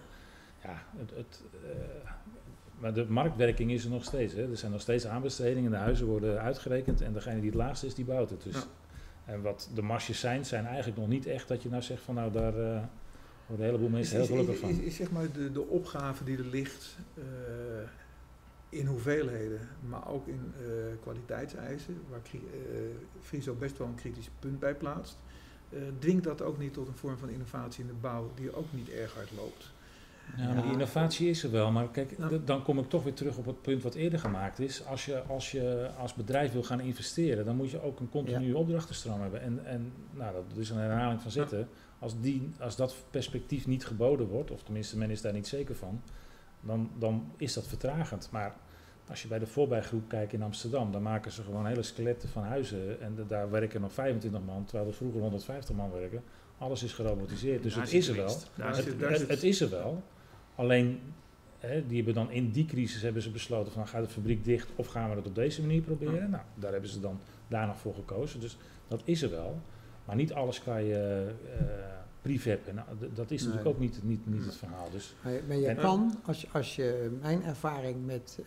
maar de marktwerking is er nog steeds. Hè. Er zijn nog steeds aanbestedingen, de huizen worden uitgerekend en degene die het laagste is, die bouwt het. Dus, en wat de marges zijn eigenlijk nog niet echt dat je nou zegt van daar worden een heleboel mensen heel gelukkig van. Is zeg maar de opgave die er ligt in hoeveelheden, maar ook in kwaliteitseisen, waar Friso best wel een kritisch punt bij plaatst, dwingt dat ook niet tot een vorm van innovatie in de bouw die ook niet erg hard loopt. Ja, maar die innovatie is er wel, maar kijk, dan kom ik toch weer terug op het punt wat eerder gemaakt is. Als je als bedrijf wil gaan investeren, dan moet je ook een continue opdrachtenstroom hebben. En dat is een herhaling van zitten. Als dat perspectief niet geboden wordt, of tenminste men is daar niet zeker van, dan is dat vertragend. Maar als je bij de voorbijgroep kijkt in Amsterdam, dan maken ze gewoon hele skeletten van huizen en daar werken nog 25 man, terwijl er vroeger 150 man werken. Alles is gerobotiseerd, dus het is er wel. Het is er wel. Alleen die hebben dan in die crisis hebben ze besloten van gaat de fabriek dicht of gaan we het op deze manier proberen. Ja. Nou, daar hebben ze dan daarna voor gekozen. Dus dat is er wel. Maar niet alles kan je prefappen. Nou, dat is natuurlijk ook niet het verhaal. Dus, Maar je kan, als je mijn ervaring met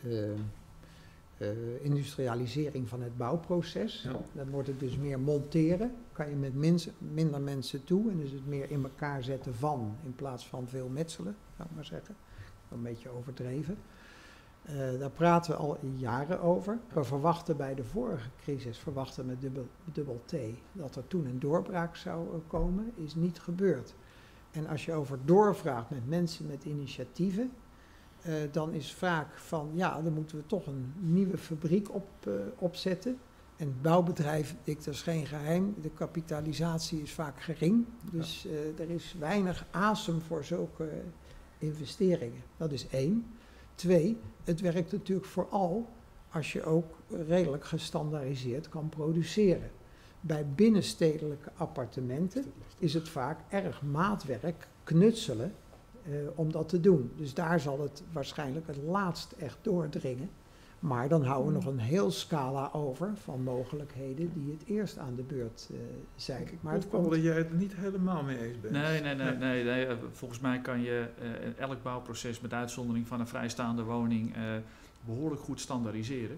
industrialisering van het bouwproces, dan wordt het dus meer monteren. Kan je met minder mensen toe en dus het meer in elkaar zetten van, in plaats van veel metselen, zou ik maar zeggen. Een beetje overdreven. Daar praten we al jaren over. We verwachten bij de vorige crisis, met dubbel T, dat er toen een doorbraak zou komen, is niet gebeurd. En als je over doorvraagt met mensen met initiatieven, dan is vaak van, ja, dan moeten we toch een nieuwe fabriek opzetten. En het bouwbedrijf, dat is geen geheim, de kapitalisatie is vaak gering. Dus er is weinig asem voor zulke investeringen. Dat is 1. 2, het werkt natuurlijk vooral als je ook redelijk gestandaardiseerd kan produceren. Bij binnenstedelijke appartementen is het vaak erg maatwerk, knutselen, om dat te doen. Dus daar zal het waarschijnlijk het laatst echt doordringen. Maar dan houden we nog een heel scala over van mogelijkheden die het eerst aan de beurt zijn. Maar het komt dat jij het niet helemaal mee eens bent. Nee. Volgens mij kan je elk bouwproces met uitzondering van een vrijstaande woning behoorlijk goed standaardiseren.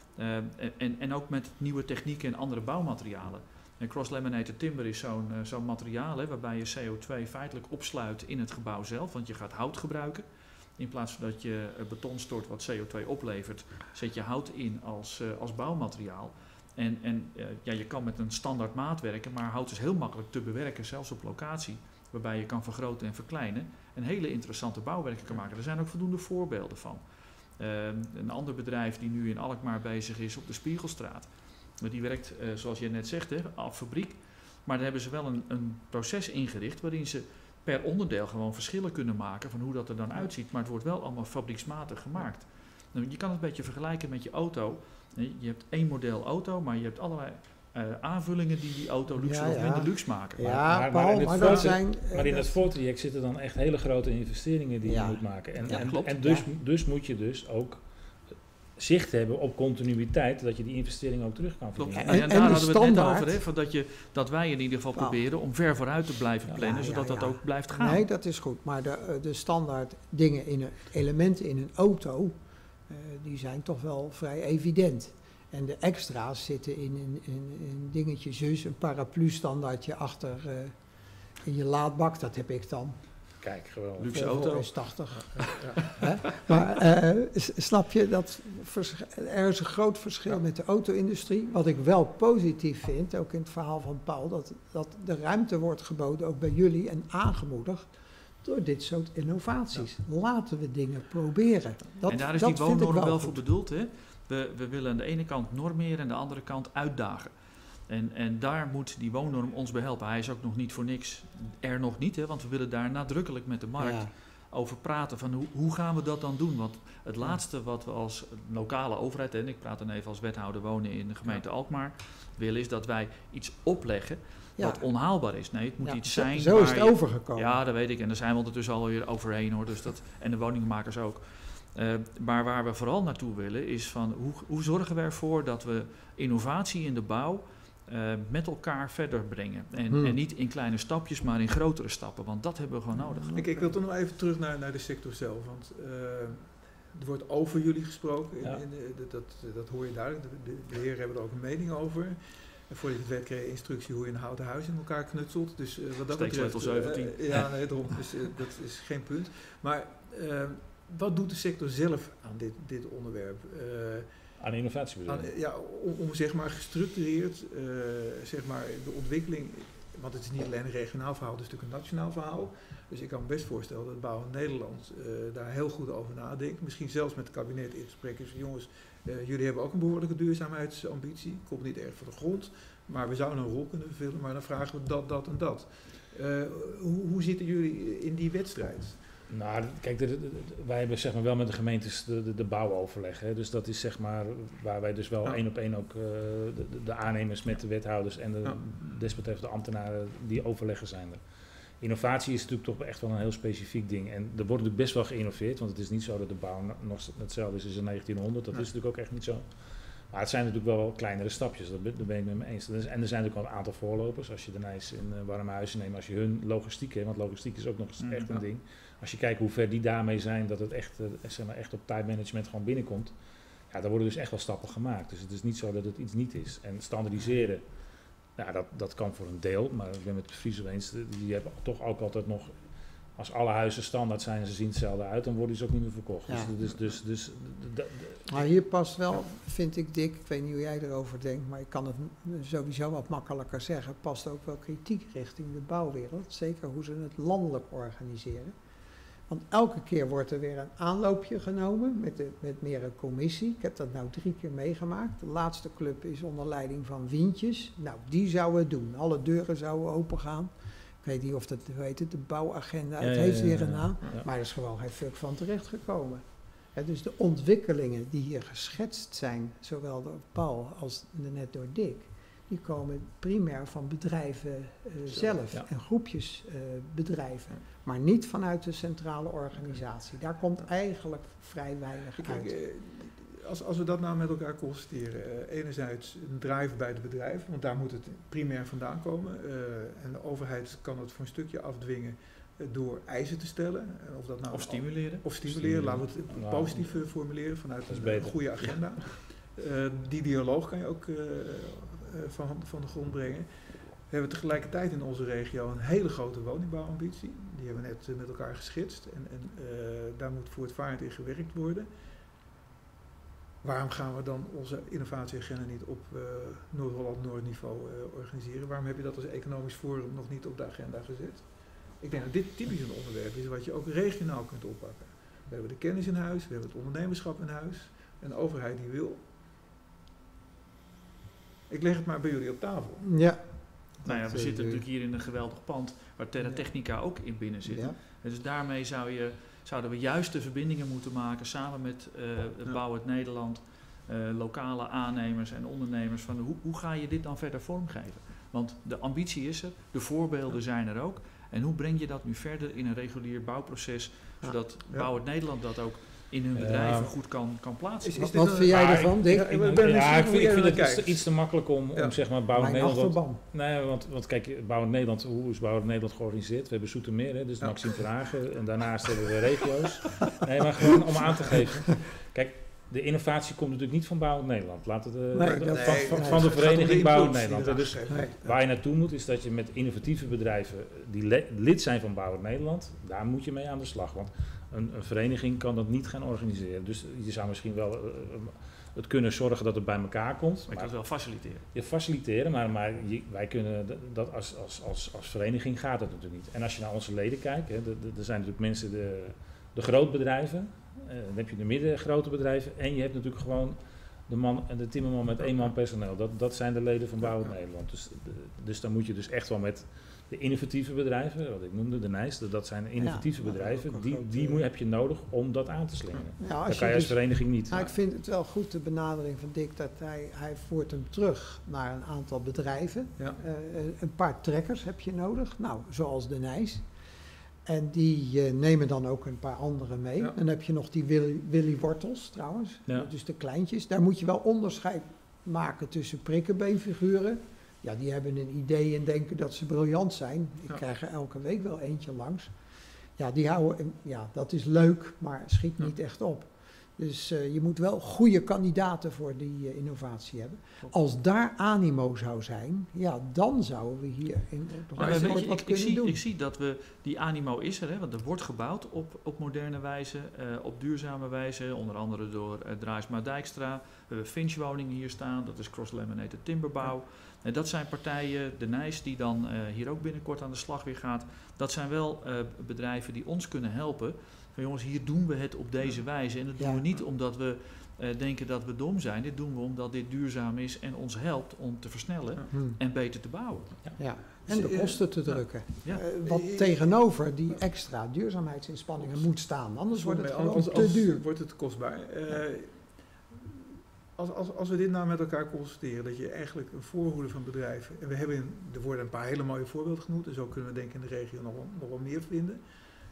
En ook met nieuwe technieken en andere bouwmaterialen. En cross-laminated timber is zo'n materiaal waarbij je CO2 feitelijk opsluit in het gebouw zelf, want je gaat hout gebruiken. In plaats van dat je beton stort wat CO2 oplevert, zet je hout in als bouwmateriaal. Je kan met een standaard maat werken, maar hout is heel makkelijk te bewerken, zelfs op locatie, waarbij je kan vergroten en verkleinen en hele interessante bouwwerken kan maken. Er zijn ook voldoende voorbeelden van. Een ander bedrijf die nu in Alkmaar bezig is op de Spiegelstraat, die werkt, zoals je net zegt, af fabriek, maar daar hebben ze wel een proces ingericht waarin ze per onderdeel gewoon verschillen kunnen maken van hoe dat er dan uitziet. Maar het wordt wel allemaal fabrieksmatig gemaakt. Nou, je kan het een beetje vergelijken met je auto. Je hebt één model auto, maar je hebt allerlei aanvullingen die auto luxe of minder luxe maken. Maar in het voortraject zitten dan echt hele grote investeringen die je moet maken. Dus moet je dus ook zicht hebben op continuïteit, dat je die investering ook terug kan verdienen. En daar hadden we het net over, dat wij in ieder geval proberen om ver vooruit te blijven plannen, zodat dat ook blijft gaan. Nee, dat is goed. Maar de standaard dingen, elementen in een auto, die zijn toch wel vrij evident. En de extra's zitten in dingetjes, dus een paraplu-standaardje achter in je laadbak, dat heb ik dan. Kijk, geweldig. Luxe auto. Is 80. Maar snap je, er is een groot verschil met de auto-industrie. Wat ik wel positief vind, ook in het verhaal van Paul, dat de ruimte wordt geboden, ook bij jullie, en aangemoedigd door dit soort innovaties. Ja. Laten we dingen proberen. En daar is die woonnorm wel voor bedoeld. Hè? We willen aan de ene kant normeren en aan de andere kant uitdagen. En daar moet die woonnorm ons bij helpen. Hij is ook nog niet voor niks nog niet, want we willen daar nadrukkelijk met de markt over praten. Van hoe gaan we dat dan doen? Want het laatste wat we als lokale overheid, en ik praat dan even als wethouder wonen in de gemeente Alkmaar, willen is dat wij iets opleggen wat onhaalbaar is. Nee, het moet iets zijn. Zo is het overgekomen. Ja, dat weet ik. En daar zijn we ondertussen alweer overheen hoor. Dus en de woningmakers ook. Maar waar we vooral naartoe willen is van hoe zorgen we ervoor dat we innovatie in de bouw met elkaar verder brengen. En niet in kleine stapjes, maar in grotere stappen. Want dat hebben we gewoon nodig. Ik wil toch nog even terug naar de sector zelf. Want er wordt over jullie gesproken. Ja. Dat hoor je duidelijk. De heren hebben er ook een mening over. En voordat je het weet kreeg je instructie hoe je een houten huis in elkaar knutselt. Dus wat dat betreft... 17. Daarom. Dus dat is geen punt. Maar wat doet de sector zelf aan dit onderwerp? Aan innovatie bedoel je? Om zeg maar gestructureerd zeg maar de ontwikkeling, want het is niet alleen een regionaal verhaal, het is natuurlijk een nationaal verhaal. Dus ik kan me best voorstellen dat Bouw Nederland daar heel goed over nadenkt. Misschien zelfs met het kabinet in gesprek is. Jongens, jullie hebben ook een behoorlijke duurzaamheidsambitie. Komt niet erg van de grond, maar we zouden een rol kunnen vervullen. Maar dan vragen we dat en dat. Hoe zitten jullie in die wedstrijd? Nou, kijk, wij hebben zeg maar wel met de gemeentes de bouwoverleg. Hè. Dus dat is zeg maar waar wij dus wel één op één ook de aannemers met de wethouders en desbetreffende ambtenaren die overleggen zijn er. Innovatie is natuurlijk toch echt wel een heel specifiek ding. En er wordt natuurlijk best wel geïnnoveerd, want het is niet zo dat de bouw nog hetzelfde is als in 1900. Dat is natuurlijk ook echt niet zo. Maar het zijn natuurlijk wel kleinere stapjes, daar ben ik met me eens. En er zijn natuurlijk al een aantal voorlopers. Als je de Nijs in Warmhuizen neemt, als je hun logistiek hebt, want logistiek is ook nog echt een ding. Als je kijkt hoe ver die daarmee zijn, dat het echt, echt op tijdmanagement gewoon binnenkomt. Ja, daar worden dus echt wel stappen gemaakt. Dus het is niet zo dat het iets niet is. En standaardiseren, ja, dat kan voor een deel. Maar ik ben met Friso eens, die hebben toch ook altijd nog... Als alle huizen standaard zijn en ze zien hetzelfde uit, dan worden ze ook niet meer verkocht. Ja. Maar hier past wel, vind ik, Dick, ik weet niet hoe jij erover denkt, maar ik kan het sowieso wat makkelijker zeggen, past ook wel kritiek richting de bouwwereld. Zeker hoe ze het landelijk organiseren. Want elke keer wordt er weer een aanloopje genomen met meer een commissie. Ik heb dat nou 3 keer meegemaakt. De laatste club is onder leiding van Wientjes. Nou, die zou het doen. Alle deuren zouden open gaan. Ik weet niet of dat, hoe heet het, de bouwagenda, het heeft weer een naam. Ja. Maar er is gewoon geen fuck van terechtgekomen. Dus de ontwikkelingen die hier geschetst zijn, zowel door Paul als net door Dick, die komen primair van bedrijven zelf en groepjes bedrijven. Maar niet vanuit de centrale organisatie. Daar komt eigenlijk vrij weinig uit. Als we dat nou met elkaar constateren, enerzijds een drive bij de bedrijven, want daar moet het primair vandaan komen. En de overheid kan het voor een stukje afdwingen door eisen te stellen. Of dat nou of stimuleren. Laten we het positief formuleren vanuit een goede agenda. Die dialoog kan je ook van de grond brengen. We hebben tegelijkertijd in onze regio een hele grote woningbouwambitie. Die hebben we net met elkaar geschetst. En daar moet voortvarend in gewerkt worden. Waarom gaan we dan onze innovatieagenda niet op Noord-Holland-Noord niveau organiseren? Waarom heb je dat als economisch forum nog niet op de agenda gezet? Ik denk dat dit typisch een onderwerp is wat je ook regionaal kunt oppakken. We hebben de kennis in huis, we hebben het ondernemerschap in huis. En de overheid die wil. Ik leg het maar bij jullie op tafel. Ja. Nou ja, we zitten natuurlijk hier in een geweldig pand waar Terra Technica ook in binnen zit. Ja. Dus daarmee zouden we juist de verbindingen moeten maken samen met Bouw het Nederland, lokale aannemers en ondernemers. Van hoe ga je dit dan verder vormgeven? Want de ambitie is er, de voorbeelden zijn er ook. En hoe breng je dat nu verder in een regulier bouwproces, zodat Bouw het Nederland dat ook in hun bedrijven goed kan plaatsen? Wat vind jij ervan, Dick? Ik vind het iets te makkelijk om zeg maar Bouw het Nederland... Nee, want kijk, Bouw het Nederland, hoe is Bouw het Nederland georganiseerd? We hebben Zoetermeer, dus Maxime Verhagen, en daarnaast hebben we regio's. Nee, maar gewoon om aan te geven. Kijk, de innovatie komt natuurlijk niet van Bouw het Nederland. Laat het van de vereniging Bouw het Nederland. Dus waar je naartoe moet, is dat je met innovatieve bedrijven die lid zijn van Bouw het Nederland, daar moet je mee aan de slag. Want een vereniging kan dat niet gaan organiseren. Dus je zou misschien wel het kunnen zorgen dat het bij elkaar komt. Maar je kan het wel faciliteren. Je faciliteren, maar wij kunnen dat als vereniging gaat dat natuurlijk niet. En als je naar onze leden kijkt, er zijn natuurlijk mensen, de grootbedrijven, dan heb je de middengrote bedrijven en je hebt natuurlijk gewoon de man en de timmerman met 1 man personeel. Dat zijn de leden van Bouw het Nederland. Dus dan moet je dus echt wel met de innovatieve bedrijven, wat ik noemde, de Nijs, dat zijn innovatieve bedrijven, die heb je nodig om dat aan te slingeren. Ja, dat kan je als vereniging niet. Nou, ik vind het wel goed, de benadering van Dick, dat hij voert hem terug naar een aantal bedrijven. Ja. Een paar trekkers heb je nodig, nou, zoals de Nijs. En die nemen dan ook een paar anderen mee. Ja. Dan heb je nog die Willy Wortels trouwens, dus de kleintjes. Daar moet je wel onderscheid maken tussen prikkenbeenfiguren. Ja, die hebben een idee en denken dat ze briljant zijn. Ik krijg er elke week wel eentje langs. Ja, die houden, dat is leuk, maar schiet niet echt op. Dus je moet wel goede kandidaten voor die innovatie hebben. Als daar animo zou zijn, dan zouden we hier wat kunnen doen. Ik zie dat die animo is er, want er wordt gebouwd op moderne wijze, op duurzame wijze, onder andere door Draaisma Dijkstra. We hebben Finch-woningen hier staan, dat is cross-laminated timberbouw. En dat zijn partijen, de Nijs, die dan hier ook binnenkort aan de slag weer gaat. Dat zijn wel bedrijven die ons kunnen helpen. Van jongens, hier doen we het op deze wijze. En dat doen we niet omdat we denken dat we dom zijn. Dit doen we omdat dit duurzaam is en ons helpt om te versnellen en beter te bouwen. Ja. En de kosten te drukken. Wat tegenover die extra duurzaamheidsinspanningen moet staan. Anders wordt het gewoon te duur. Wordt het kostbaar. Als we dit nou met elkaar constateren, dat je eigenlijk een voorhoede van bedrijven, en er worden een paar hele mooie voorbeelden genoemd, en zo kunnen we denk ik in de regio nog wel meer vinden.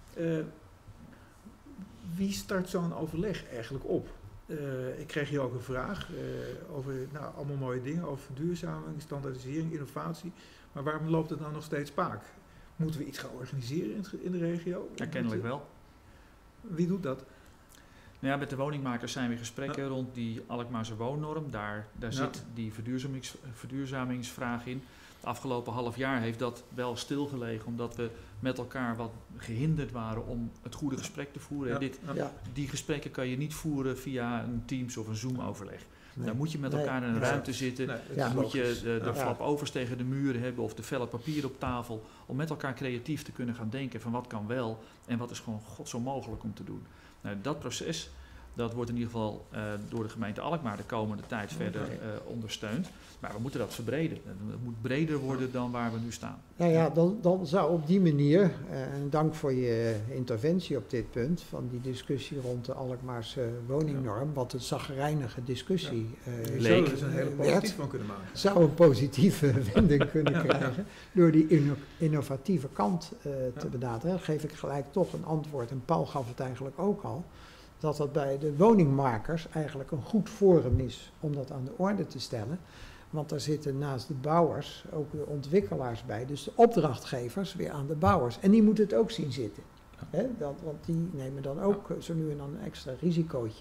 Wie start zo'n overleg eigenlijk op? Ik kreeg hier ook een vraag over allemaal mooie dingen, over verduurzaming, standaardisering, innovatie. Maar waarom loopt het nou nog steeds spaak? Moeten we iets gaan organiseren in de regio? Ja, kennelijk wel. Wie doet dat? Nou ja, met de woningmakers zijn we in gesprekken rond die Alkmaarse woonnorm. Daar zit die verduurzamingsvraag in. Het afgelopen half jaar heeft dat wel stilgelegen, omdat we met elkaar wat gehinderd waren om het goede gesprek te voeren. Die gesprekken kan je niet voeren via een Teams of een Zoom-overleg. Nee. Daar moet je met elkaar in een ruimte zitten. Dan moet je de flapovers tegen de muren hebben of de vellen papier op tafel. Om met elkaar creatief te kunnen gaan denken van wat kan wel en wat is gewoon zo mogelijk om te doen. Nou, dat proces, dat wordt in ieder geval door de gemeente Alkmaar de komende tijd verder ondersteund. Maar we moeten dat verbreden. Het moet breder worden dan waar we nu staan. Nou ja, dan zou op die manier, en dank voor je interventie op dit punt, van die discussie rond de Alkmaarse woningnorm, wat een chagrijnige discussie leek. Zou er een hele positief van kunnen maken. Zou een positieve wending kunnen krijgen door die innovatieve kant te benaderen. Dan geef ik gelijk toch een antwoord, en Paul gaf het eigenlijk ook al, dat bij de woningmakers eigenlijk een goed forum is om dat aan de orde te stellen. Want daar zitten naast de bouwers ook de ontwikkelaars bij. Dus de opdrachtgevers weer aan de bouwers. En die moeten het ook zien zitten. Hè? Want die nemen dan ook zo nu en dan een extra risicootje.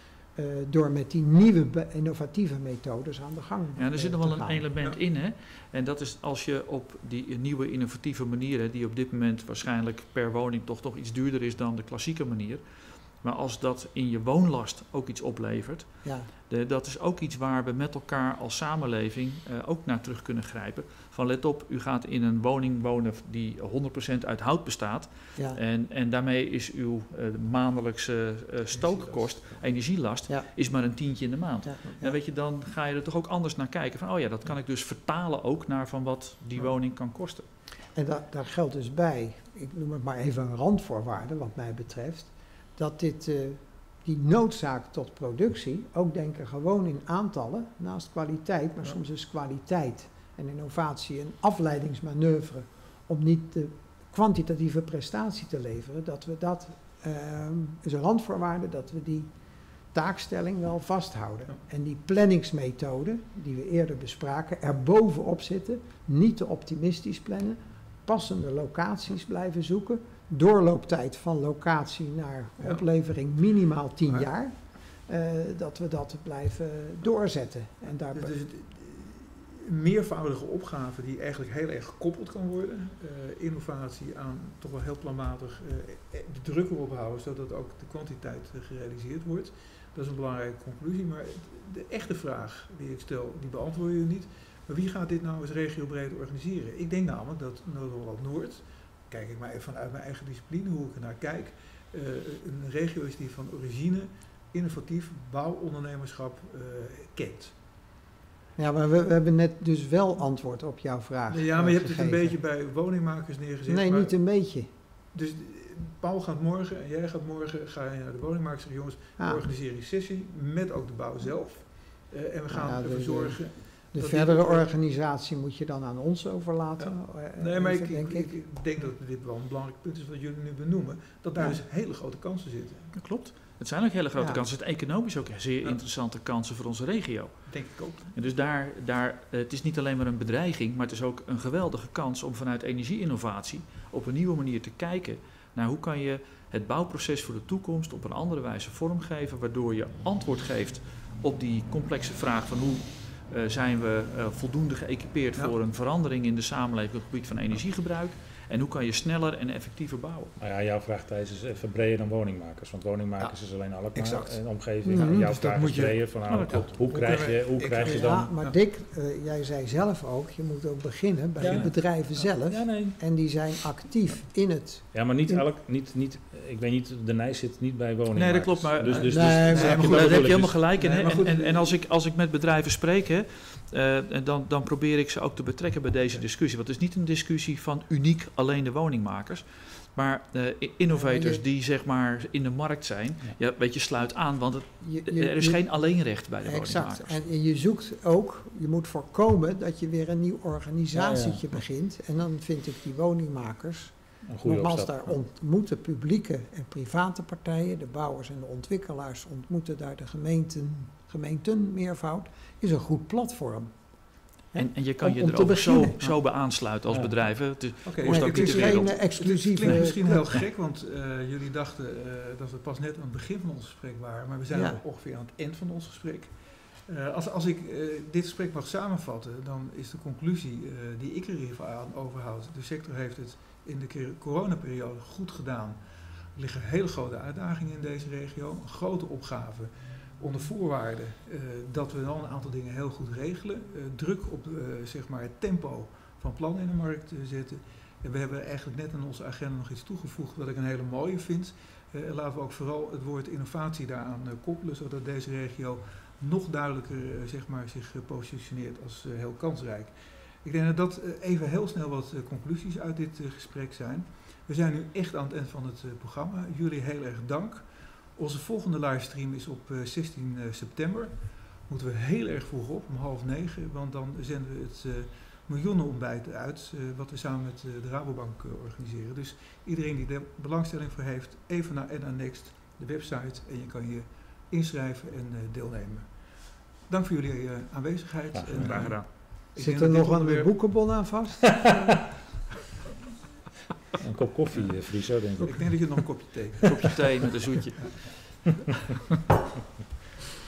Door met die nieuwe innovatieve methodes aan de gang te gaan. Ja, er zit nog wel een element in. Hè? En dat is als je op die nieuwe innovatieve manieren, die op dit moment waarschijnlijk per woning toch iets duurder is dan de klassieke manier. Maar als dat in je woonlast ook iets oplevert, dat is ook iets waar we met elkaar als samenleving ook naar terug kunnen grijpen. Van let op, u gaat in een woning wonen die 100% uit hout bestaat. Ja. En daarmee is uw maandelijkse stookkost, energielast, is maar een tientje in de maand. Ja. En weet je, dan ga je er toch ook anders naar kijken. Van dat kan ik dus vertalen ook naar van wat die woning kan kosten. En daar geldt dus bij, ik noem het maar even een randvoorwaarde wat mij betreft, dat die noodzaak tot productie ook denken gewoon in aantallen, naast kwaliteit, maar soms is kwaliteit en innovatie een afleidingsmanoeuvre om niet de kwantitatieve prestatie te leveren, dat we dat is een randvoorwaarde dat we die taakstelling wel vasthouden. Ja. En die planningsmethode die we eerder bespraken, er bovenop zitten, niet te optimistisch plannen, passende locaties blijven zoeken, doorlooptijd van locatie naar oplevering minimaal 10 jaar, dat we dat blijven doorzetten. En dus een meervoudige opgave die eigenlijk heel erg gekoppeld kan worden. Innovatie aan toch wel heel planmatig de druk erop houden, zodat ook de kwantiteit gerealiseerd wordt. Dat is een belangrijke conclusie, maar de echte vraag die ik stel, die beantwoord je niet. Maar wie gaat dit nou eens regiobreed organiseren? Ik denk namelijk dat Noord-Holland-Noord, kijk ik maar even vanuit mijn eigen discipline, hoe ik er naar kijk, een regio is die van origine innovatief bouwondernemerschap kent. Ja, maar we hebben net dus wel antwoord op jouw vraag. Ja, maar je hebt het een beetje bij woningmakers neergezet. Nee, niet een beetje. Dus Paul gaat morgen en jij gaat morgen, ga je naar de woningmakers en jongens, we organiseren een sessie met ook de bouw zelf. En we gaan ervoor zorgen. De verdere organisatie moet je dan aan ons overlaten. Ja. Nee, maar ik denk dat dit wel een belangrijk punt is wat jullie nu benoemen. Dat daar dus hele grote kansen zitten. Dat klopt. Het zijn ook hele grote kansen. Het economisch ook zeer interessante kansen voor onze regio. Denk ik ook. En dus het is niet alleen maar een bedreiging, maar het is ook een geweldige kans om vanuit energie-innovatie op een nieuwe manier te kijken naar hoe kan je het bouwproces voor de toekomst op een andere wijze vormgeven, waardoor je antwoord geeft op die complexe vraag van hoe zijn we voldoende geëquipeerd voor een verandering in de samenleving op het gebied van energiegebruik. En hoe kan je sneller en effectiever bouwen? Nou ja, jouw vraag, Thijs, is even breder dan woningmakers. Want woningmakers is alleen Alkmaar en omgeving. En jouw vraag is breder van hoe krijg je dan... Ja, maar Dick, jij zei zelf ook, je moet ook beginnen bij de bedrijven zelf. Ja, nee. En die zijn actief in het... Ja, maar niet ik weet niet, de Nijs zit niet bij woningmakers. Nee, dat klopt. Maar daar heb je helemaal gelijk in. En als ik met bedrijven spreek, dan probeer ik ze ook te betrekken bij deze discussie. Want het is niet een discussie van uniek alleen de woningmakers. Maar innovators je- die zeg maar in de markt zijn, Ja. ja, weet je, sluit aan, want er is je- geen alleenrecht bij de Exact. woningmakers. En je zoekt ook, je moet voorkomen dat je weer een nieuw organisatietje Ja. begint. En dan vind ik die woningmakers, Een goede nogmaals, opstap. daar ontmoeten publieke en private partijen, de bouwers en de ontwikkelaars ontmoeten daar de gemeenten meervoud, is een goed platform. En je kan je om er te ook beginnen. zo bij aansluiten als Ja. bedrijven. Het is, Oké, Kost ook het niet is de geen wereld. exclusieve... Het klinkt misschien heel club. gek, want jullie dachten dat we pas net aan het begin van ons gesprek waren, maar we zijn Ja. al ongeveer aan het eind van ons gesprek. Als ik dit gesprek mag samenvatten, dan is de conclusie die ik er even aan overhoud. De sector heeft het in de coronaperiode goed gedaan. Er liggen hele grote uitdagingen in deze regio, een grote opgave. Onder voorwaarde dat we dan een aantal dingen heel goed regelen. Druk op zeg maar het tempo van plannen in de markt zetten. En we hebben eigenlijk net aan onze agenda nog iets toegevoegd wat ik een hele mooie vind. Laten we ook vooral het woord innovatie daaraan koppelen, zodat deze regio nog duidelijker zeg maar, zich positioneert als heel kansrijk. Ik denk dat dat even heel snel wat conclusies uit dit gesprek zijn. We zijn nu echt aan het eind van het programma. Jullie heel erg dank. Onze volgende livestream is op 16 september. Moeten we heel erg vroeg op, om 8:30, want dan zenden we het miljoenenontbijt uit, wat we samen met de Rabobank organiseren. Dus iedereen die er belangstelling voor heeft, even naar NA Next, de website, en je kan je inschrijven en deelnemen. Dank voor jullie aanwezigheid. Ja, En, graag gedaan. ik Zit denk er dat dit nog een onderwerp- boekenbon aan vast? Een kop koffie, Friso, denk ik. Ik denk dat je nog een kopje thee. Een kopje thee met een zoetje.